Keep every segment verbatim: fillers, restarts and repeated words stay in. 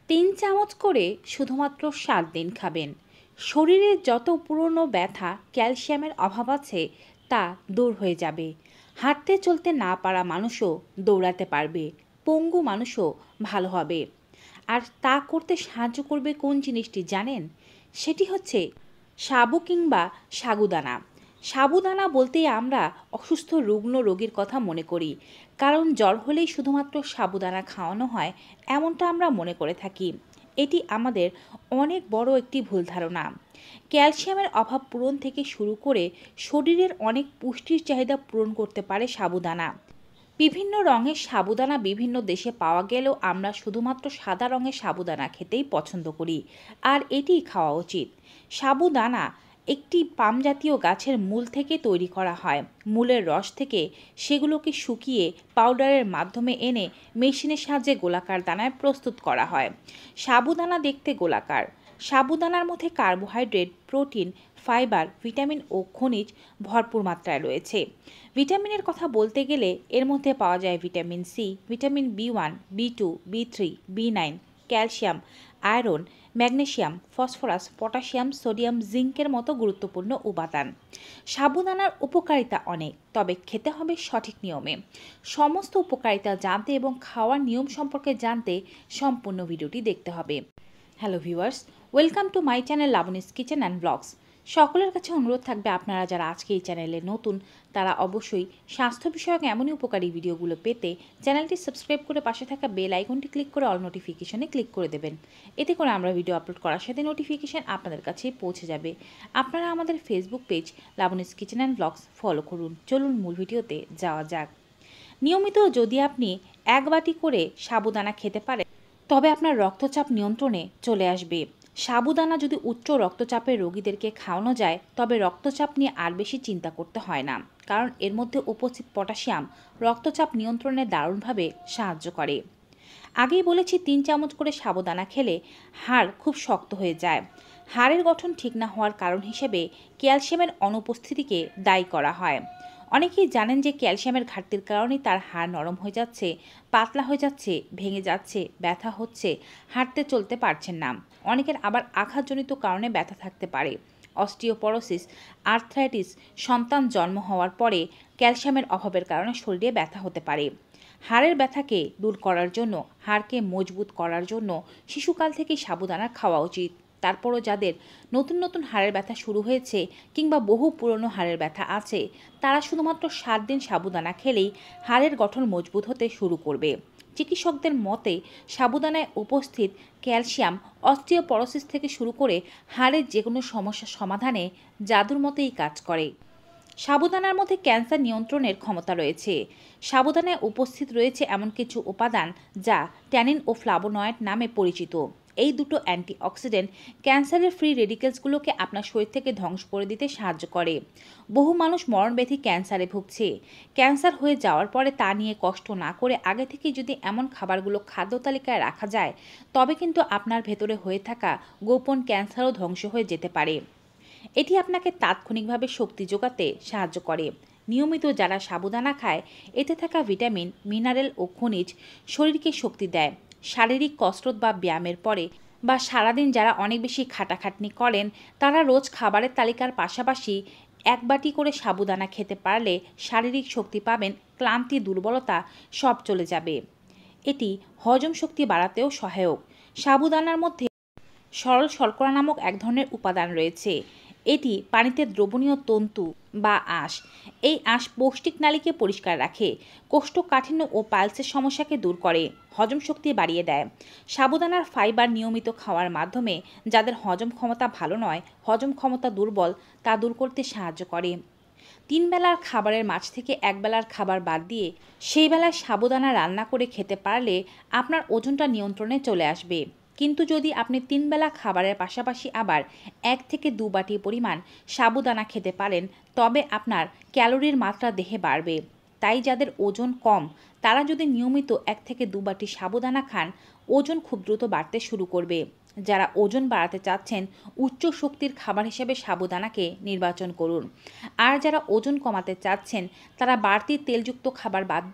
তিন চামচ করে শুধুমাত্র সাত দিন খাবেন। শরীরের যত পুরনো ব্যথা, ক্যালসিয়ামের অভাব আছে তা দূর হয়ে যাবে। হাঁটতে চলতে না পারা মানুষও দৌড়াতে পারবে, পঙ্গু মানুষও ভালো হবে। আর তা করতে সাহায্য করবে কোন জিনিসটি জানেন? সেটি হচ্ছে সাবু কিংবা সাগুদানা। সাবুদানা বলতেই আমরা অসুস্থ রুগ্ন রোগীর কথা মনে করি, কারণ জ্বর হলেই শুধুমাত্র সাবুদানা খাওয়ানো হয় এমনটা আমরা মনে করে থাকি। এটি আমাদের অনেক বড় একটি ভুল ধারণা। ক্যালসিয়ামের অভাব পূরণ থেকে শুরু করে শরীরের অনেক পুষ্টির চাহিদা পূরণ করতে পারে সাবুদানা। বিভিন্ন রঙের সাবুদানা বিভিন্ন দেশে পাওয়া গেলেও আমরা শুধুমাত্র সাদা রঙের সাবুদানা খেতেই পছন্দ করি, আর এটিই খাওয়া উচিত। সাবুদানা একটি পাম জাতীয় গাছের মূল থেকে তৈরি করা হয়। মূলের রস থেকে সেগুলোকে শুকিয়ে পাউডারের মাধ্যমে এনে মেশিনের সাহায্যে গোলাকার দানায় প্রস্তুত করা হয়। সাবুদানা দেখতে গোলাকার। সাবুদানার মধ্যে কার্বোহাইড্রেট, প্রোটিন, ফাইবার, ভিটামিন ও খনিজ ভরপুর মাত্রায় রয়েছে। ভিটামিনের কথা বলতে গেলে এর মধ্যে পাওয়া যায় vitamin C, vitamin B one, B two, B three, B nine, calcium, iron, magnesium, phosphorus, potassium, sodium, জিঙ্কের মতো গুরুত্বপূর্ণ উপাদান। সাবুদানার উপকারিতা অনেক, তবে খেতে হবে সঠিক নিয়মে। সমস্ত উপকারিতা জানতে এবং খাওয়ার নিয়ম সম্পর্কে জানতে সম্পূর্ণ ভিডিওটি দেখতে হবে। Hello viewers, welcome to my channel Laboni's kitchen and blogs. সকলের কাছে অনুরোধ থাকবে, আপনারা যারা আজকে এই চ্যানেলে নতুন তারা অবশ্যই স্বাস্থ্য বিষয়ক এমনই উপকারী ভিডিওগুলো পেতে চ্যানেলটি সাবস্ক্রাইব করে পাশে থাকা বেল আইকনটি ক্লিক করে অল নোটিফিকেশনে ক্লিক করে দেবেন। এতে করে আমরা ভিডিও আপলোড করার সাথে নোটিফিকেশান আপনাদের কাছে পৌঁছে যাবে। আপনারা আমাদের Facebook page Laboni's kitchen and blogs follow করুন। চলুন মূল ভিডিওতে যাওয়া যাক। নিয়মিত যদি আপনি এক বাটি করে সাবুদানা খেতে পারেন তবে আপনার রক্তচাপ নিয়ন্ত্রণে চলে আসবে। সাবুদানা যদি উচ্চ রক্তচাপের রোগীদেরকে খাওয়ানো যায় তবে রক্তচাপ নিয়ে আর বেশি চিন্তা করতে হয় না, কারণ এর মধ্যে উপস্থিত পটাশিয়াম রক্তচাপ নিয়ন্ত্রণে দারুণভাবে সাহায্য করে। আগেই বলেছি, তিন চামচ করে সাবুদানা খেলে হাড় খুব শক্ত হয়ে যায়। হাড়ের গঠন ঠিক না হওয়ার কারণ হিসেবে ক্যালসিয়ামের অনুপস্থিতিকে দায়ী করা হয়। অনেকেই জানেন যে ক্যালসিয়ামের ঘাটতির কারণেই তার হাড় নরম হয়ে যাচ্ছে, পাতলা হয়ে যাচ্ছে, ভেঙে যাচ্ছে, ব্যথা হচ্ছে, হাঁটতে চলতে পারছেন না। অনেকের আবার আঘাতজনিত কারণে ব্যথা থাকতে পারে। অস্টিওপরোসিস, আর্থ্রাইটিস, সন্তান জন্ম হওয়ার পরে ক্যালসিয়ামের অভাবের কারণে শরীরে ব্যথা হতে পারে। হাড়ের ব্যথাকে দূর করার জন্য, হাড়কে মজবুত করার জন্য শিশুকাল থেকেই সাবুদানা খাওয়া উচিত। তারপরও যাদের নতুন নতুন হাড়ের ব্যথা শুরু হয়েছে কিংবা বহু পুরনো হাড়ের ব্যথা আছে, তারা শুধুমাত্র সাত দিন সাবুদানা খেলেই হাড়ের গঠন মজবুত হতে শুরু করবে। চিকিৎসকদের মতে সাবুদানায় উপস্থিত ক্যালসিয়াম অস্টিওপরোসিস থেকে শুরু করে হাড়ের যে কোনো সমস্যা সমাধানে জাদুর মতোই কাজ করে। সাবুদানার মধ্যে ক্যান্সার নিয়ন্ত্রণের ক্ষমতা রয়েছে। সাবুদানায় উপস্থিত রয়েছে এমন কিছু উপাদান যা ট্যানিন ও ফ্লাভোনয়েড নামে পরিচিত। এই দুটো অ্যান্টিঅক্সিডেন্ট ক্যান্সারের ফ্রি রেডিকেলসগুলোকে আপনার শরীর থেকে ধ্বংস করে দিতে সাহায্য করে। বহু মানুষ মরণব্যাধি ক্যান্সারে ভুগছে। ক্যান্সার হয়ে যাওয়ার পরে তা নিয়ে কষ্ট না করে আগে থেকেই যদি এমন খাবারগুলো খাদ্য তালিকায় রাখা যায় তবে কিন্তু আপনার ভেতরে হয়ে থাকা গোপন ক্যান্সারও ধ্বংস হয়ে যেতে পারে। এটি আপনাকে তাৎক্ষণিকভাবে শক্তি যোগাতে সাহায্য করে। নিয়মিত যারা সাবুদানা খায় এতে থাকা ভিটামিন, মিনারেল ও খনিজ শরীরকে শক্তি দেয়। শারীরিক কসরত বা ব্যায়ামের পরে বা সারাদিন যারা অনেক বেশি খাটাখাটনি করেন তারা রোজ খাবারের তালিকার পাশাপাশি এক বাটি করে সাবুদানা খেতে পারলে শারীরিক শক্তি পাবেন, ক্লান্তি, দুর্বলতা সব চলে যাবে। এটি হজম শক্তি বাড়াতেও সহায়ক। সাবুদানার মধ্যে সরল শর্করা নামক এক ধরনের উপাদান রয়েছে। এটি পানিতে দ্রবণীয় তন্তু বা আঁশ। এই আঁশ পৌষ্টিক নালীকে পরিষ্কার রাখে, কোষ্ঠকাঠিন্য ও পাইলসের সমস্যাকে দূর করে, হজম শক্তি বাড়িয়ে দেয়। সাবুদানার ফাইবার নিয়মিত খাওয়ার মাধ্যমে যাদের হজম ক্ষমতা ভালো নয়, হজম ক্ষমতা দুর্বল, তা দূর করতে সাহায্য করে। তিন বেলার খাবারের মাঝ থেকে এক বেলার খাবার বাদ দিয়ে সেই বেলায় সাবুদানা রান্না করে খেতে পারলে আপনার ওজনটা নিয়ন্ত্রণে চলে আসবে। কিন্তু যদি আপনি তিন বেলা খাবারের পাশাপাশি আবার এক থেকে দু বাটি পরিমাণ সাবুদানা খেতে পারেন তবে আপনার ক্যালোরির মাত্রা দেহে বাড়বে। তাই যাদের ওজন কম তারা যদি নিয়মিত এক থেকে দু বাটি সাবুদানা খান ওজন খুব দ্রুত বাড়তে শুরু করবে। যারা ওজন বাড়াতে চাচ্ছেন উচ্চ শক্তির খাবার হিসেবে সাবুদানাকে নির্বাচন করুন। আর যারা ওজন কমাতে চাচ্ছেন তারা বাড়তি তেলযুক্ত খাবার বাদ দিয়ে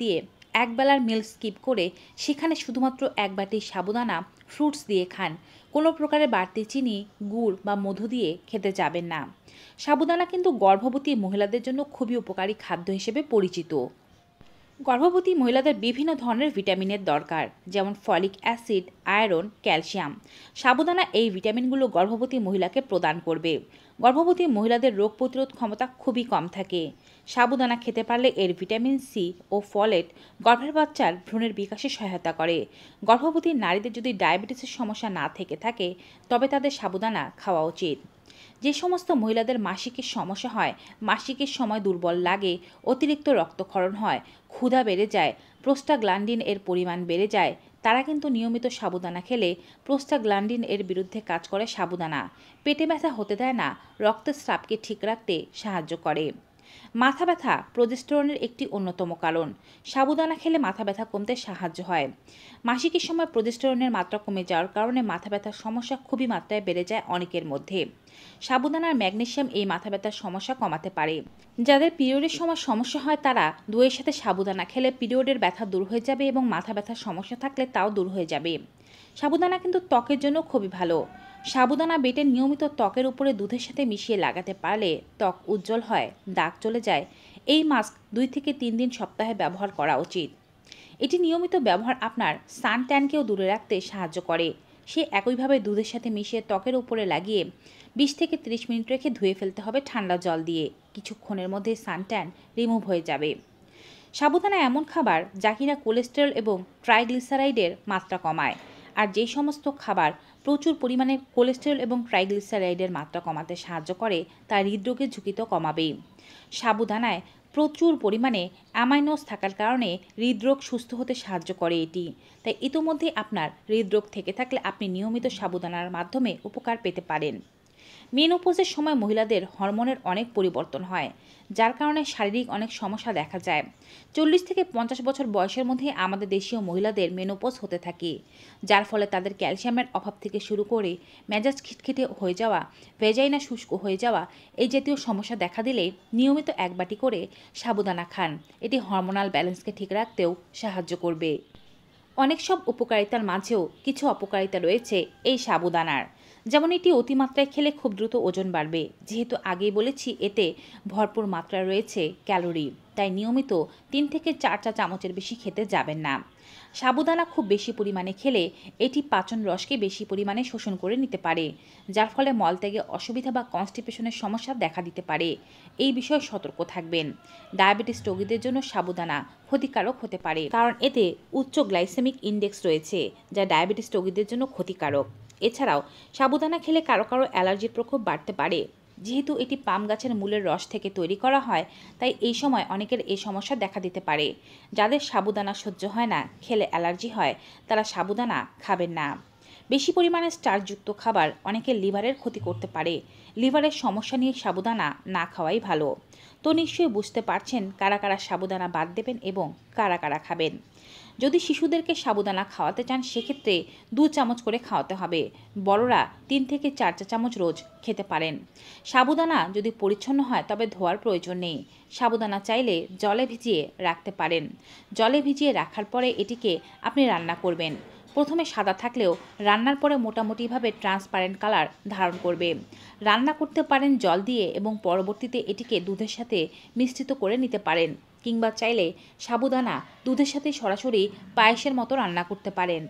একবেলার মিল স্কিপ করে সেখানে শুধুমাত্র এক বাটি সাবুদানা ফ্রুটস দিয়ে খান। কোনো প্রকারের বাড়তি চিনি, গুড় বা মধু দিয়ে খেতে যাবেন না। সাবুদানা কিন্তু গর্ভবতী মহিলাদের জন্য খুবই উপকারী খাদ্য হিসেবে পরিচিত। গর্ভবতী মহিলাদের বিভিন্ন ধরনের ভিটামিনের দরকার, যেমন ফলিক অ্যাসিড, আয়রন, ক্যালসিয়াম। সাবুদানা এই ভিটামিনগুলো গর্ভবতী মহিলাকে প্রদান করবে। গর্ভবতী মহিলাদের রোগ প্রতিরোধ ক্ষমতা খুবই কম থাকে। সাবুদানা খেতে পারলে এর ভিটামিন সি ও ফলেট গর্ভের বাচ্চার ভ্রূণের বিকাশে সহায়তা করে। গর্ভবতী নারীদের যদি ডায়াবেটিসের সমস্যা না থেকে থাকে তবে তাদের সাবুদানা খাওয়া উচিত। যে সমস্ত মহিলাদের মাসিকের সমস্যা হয়, মাসিকের সময় দুর্বল লাগে, অতিরিক্ত রক্তক্ষরণ হয়, ক্ষুধা বেড়ে যায়, প্রোস্টাগ্ল্যান্ডিন এর পরিমাণ বেড়ে যায়, তারা কিন্তু নিয়মিত সাবুদানা খেলে প্রোস্টাগ্ল্যান্ডিন এর বিরুদ্ধে কাজ করে সাবুদানা। পেটে ব্যথা হতে দেয় না, রক্তের স্রাবকে ঠিক রাখতে সাহায্য করে। মাথা ব্যথা প্রজেস্টেরনের একটি অন্যতম কারণ। সাবুদানা খেলে মাথা ব্যথা কমতে সাহায্য হয়। মাসিকের সময় প্রজেস্টেরনের মাত্রা কমে যাওয়ার কারণে মাথা ব্যথার সমস্যা খুবই মাত্রায় বেড়ে যায় অনেকের মধ্যে। সাবুদানার ম্যাগনেসিয়াম এই মাথা ব্যথার সমস্যা কমাতে পারে। যাদের পিরিয়ডের সময় সমস্যা হয় তারা দইয়ের সাথে সাবুদানা খেলে পিরিয়ডের ব্যথা দূর হয়ে যাবে এবং মাথা ব্যথার সমস্যা থাকলে তাও দূর হয়ে যাবে। সাবুদানা কিন্তু ত্বকের জন্য খুবই ভালো। সাবুদানা বেটে নিয়মিত ত্বকের উপরে দুধের সাথে মিশিয়ে লাগাতে পারলে ত্বক উজ্জ্বল হয়, দাগ চলে যায়। এই মাস্ক দুই থেকে তিন দিন সপ্তাহে ব্যবহার করা উচিত। এটি নিয়মিত ব্যবহার আপনার সান ট্যানকেও দূরে রাখতে সাহায্য করে। সে একইভাবে দুধের সাথে মিশিয়ে ত্বকের উপরে লাগিয়ে বিশ থেকে ত্রিশ মিনিট রেখে ধুয়ে ফেলতে হবে ঠান্ডা জল দিয়ে। কিছুক্ষণের মধ্যে সান ট্যান রিমুভ হয়ে যাবে। সাবুদানা এমন খাবার যা কিনা কোলেস্টেরল এবং ট্রাইগ্লিসারাইডের মাত্রা কমায়। আর যে সমস্ত খাবার প্রচুর পরিমাণে কোলেস্টেরল এবং ট্রাইগ্লিসারাইডের মাত্রা কমাতে সাহায্য করে তা হৃদরোগের ঝুঁকি তো কমাবেই। সাবুদানায় প্রচুর পরিমাণে অ্যামাইনোস থাকার কারণে হৃদরোগ সুস্থ হতে সাহায্য করে এটি। তাই ইতোমধ্যে আপনার হৃদরোগ থেকে থাকলে আপনি নিয়মিত সাবুদানার মাধ্যমে উপকার পেতে পারেন। মেনোপজের সময় মহিলাদের হরমোনের অনেক পরিবর্তন হয়, যার কারণে শারীরিক অনেক সমস্যা দেখা যায়। চল্লিশ থেকে পঞ্চাশ বছর বয়সের মধ্যে আমাদের দেশীয় মহিলাদের মেনোপজ হতে থাকে, যার ফলে তাদের ক্যালসিয়ামের অভাব থেকে শুরু করে মেজাজ খিটখিটে হয়ে যাওয়া, ভেজাইনা শুষ্ক হয়ে যাওয়া এই জাতীয় সমস্যা দেখা দিলে নিয়মিত এক বাটি করে সাবুদানা খান। এটি হরমোনাল ব্যালেন্সকে ঠিক রাখতেও সাহায্য করবে। অনেক সব উপকারিতার মাঝেও কিছু অপকারিতা রয়েছে এই সাবুদানার। যেমন এটি অতিমাত্রায় খেলে খুব দ্রুত ওজন বাড়বে, যেহেতু আগেই বলেছি এতে ভরপুর মাত্রায় রয়েছে ক্যালোরি। তাই নিয়মিত তিন থেকে চার চা চামচের বেশি খেতে যাবেন না। সাবুদানা খুব বেশি পরিমাণে খেলে এটি পাচন রসকে বেশি পরিমাণে শোষণ করে নিতে পারে, যার ফলে মলত্যাগে অসুবিধা বা কনস্টিপেশনের সমস্যা দেখা দিতে পারে। এই বিষয়ে সতর্ক থাকবেন। ডায়াবেটিস রোগীদের জন্য সাবুদানা ক্ষতিকারক হতে পারে, কারণ এতে উচ্চ গ্লাইসেমিক ইন্ডেক্স রয়েছে, যা ডায়াবেটিস রোগীদের জন্য ক্ষতিকারক। এছাড়াও সাবুদানা খেলে কারো কারো অ্যালার্জির প্রকোপ বাড়তে পারে। যেহেতু এটি পাম গাছের মূলের রস থেকে তৈরি করা হয়, তাই এই সময় অনেকের এই সমস্যা দেখা দিতে পারে। যাদের সাবুদানা সহ্য হয় না, খেলে অ্যালার্জি হয়, তারা সাবুদানা খাবেন না। বেশি পরিমাণে স্টার্চযুক্ত খাবার অনেকের লিভারের ক্ষতি করতে পারে। লিভারের সমস্যা নিয়ে সাবুদানা না খাওয়াই ভালো। তো নিশ্চয়ই বুঝতে পারছেন কারা কারা সাবুদানা বাদ দেবেন এবং কারা কারা খাবেন। যদি শিশুদেরকে সাবুদানা খাওয়াতে চান সেক্ষেত্রে দু চামচ করে খাওয়াতে হবে। বড়রা তিন থেকে চার চা চামচ রোজ খেতে পারেন। সাবুদানা যদি পরিচ্ছন্ন হয় তবে ধোয়ার প্রয়োজন নেই। সাবুদানা চাইলে জলে ভিজিয়ে রাখতে পারেন। জলে ভিজিয়ে রাখার পরে এটিকে আপনি রান্না করবেন। প্রথমে সাদা থাকলেও রান্নার পরে মোটামুটিভাবে ট্রান্সপারেন্ট কালার ধারণ করবে। রান্না করতে পারেন জল দিয়ে এবং পরবর্তীতে এটিকে দুধের সাথে মিশ্রিত করে নিতে পারেন, কিংবা চাইলে সাবুদানা দুধের সাথে সরাসরি পায়েসের মতো রান্না করতে পারেন।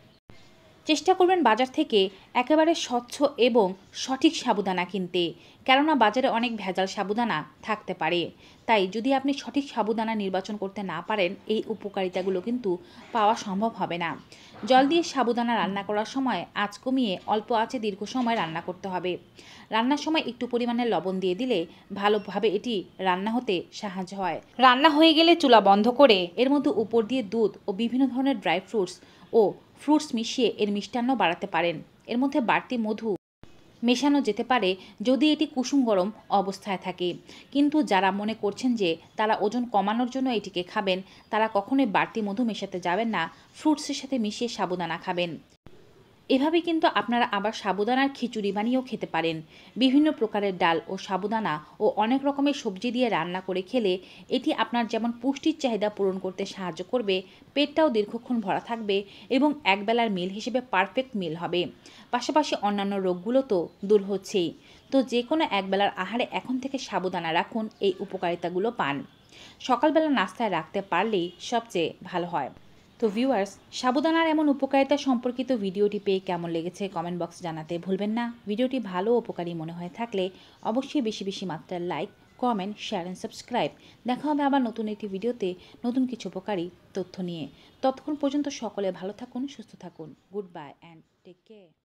চেষ্টা করবেন বাজার থেকে একেবারে স্বচ্ছ এবং সঠিক সাবুদানা কিনতে, কেননা বাজারে অনেক ভেজাল সাবুদানা থাকতে পারে। তাই যদি আপনি সঠিক সাবুদানা নির্বাচন করতে না পারেন, এই উপকারিতাগুলো কিন্তু পাওয়া সম্ভব হবে না। জল দিয়ে সাবুদানা রান্না করার সময় আঁচ কমিয়ে অল্প আঁচে দীর্ঘ সময় রান্না করতে হবে। রান্নার সময় একটু পরিমাণে লবণ দিয়ে দিলে ভালোভাবে এটি রান্না হতে সাহায্য হয়। রান্না হয়ে গেলে চুলা বন্ধ করে এর মধ্যে উপর দিয়ে দুধ ও বিভিন্ন ধরনের ড্রাই ফ্রুটস ও ফ্রুটস মিশিয়ে এর মিষ্টান্ন বাড়াতে পারেন। এর মধ্যে বাড়তি মধু মেশানো যেতে পারে যদি এটি কুসুম গরম অবস্থায় থাকে। কিন্তু যারা মনে করছেন যে তারা ওজন কমানোর জন্য এটিকে খাবেন, তারা কখনোই বাড়তি মধু মেশাতে যাবেন না। ফ্রুটসের সাথে মিশিয়ে সাবুদানা খাবেন। এভাবে কিন্তু আপনারা আবার সাবুদানার খিচুড়ি বানিয়েও খেতে পারেন। বিভিন্ন প্রকারের ডাল ও সাবুদানা ও অনেক রকমের সবজি দিয়ে রান্না করে খেলে এটি আপনার যেমন পুষ্টির চাহিদা পূরণ করতে সাহায্য করবে, পেটটাও দীর্ঘক্ষণ ভরা থাকবে এবং একবেলার মিল হিসেবে পারফেক্ট মিল হবে। পাশাপাশি অন্যান্য রোগগুলো তো দূর হচ্ছেই। তো যে কোনো একবেলার আহারে এখন থেকে সাবুদানা রাখুন, এই উপকারিতাগুলো পান। সকালবেলা নাস্তায় রাখতে পারলেই সবচেয়ে ভালো হয়। তো ভিউয়ার্স, সাবুদানার এমন উপকারিতা সম্পর্কিত ভিডিওটি পেয়ে কেমন লেগেছে কমেন্ট বক্সে জানাতে ভুলবেন না। ভিডিওটি ভালো ও উপকারী মনে হয়ে থাকলে অবশ্যই বেশি বেশি মাত্রার like, comment, share and subscribe. দেখা হবে আবার নতুন একটি ভিডিওতে নতুন কিছু উপকারী তথ্য নিয়ে। ততক্ষণ পর্যন্ত সকলে ভালো থাকুন, সুস্থ থাকুন। Good bye and take care.